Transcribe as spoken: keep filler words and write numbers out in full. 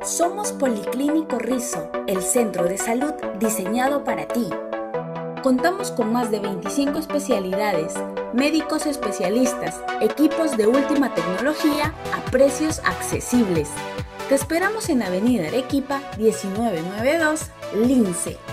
Somos Policlínico Rizo, el centro de salud diseñado para ti. Contamos con más de veinticinco especialidades, médicos especialistas, equipos de última tecnología a precios accesibles. Te esperamos en Avenida Arequipa diecinueve noventa y dos, Lince.